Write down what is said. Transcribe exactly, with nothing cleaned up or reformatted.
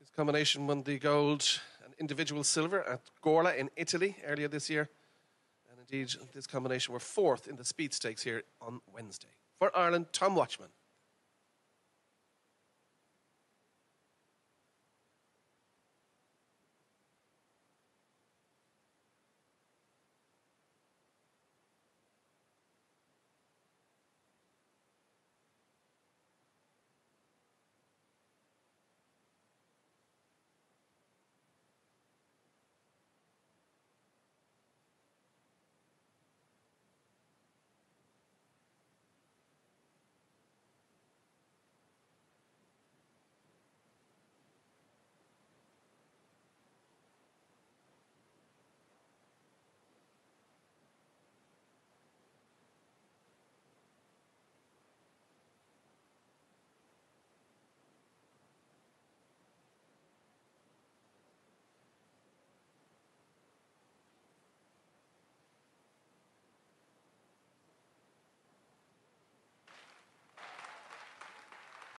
This combination won the gold and individual silver at Gorla in Italy earlier this year. And indeed, this combination were fourth in the speed stakes here on Wednesday. For Ireland, Tom Watchman.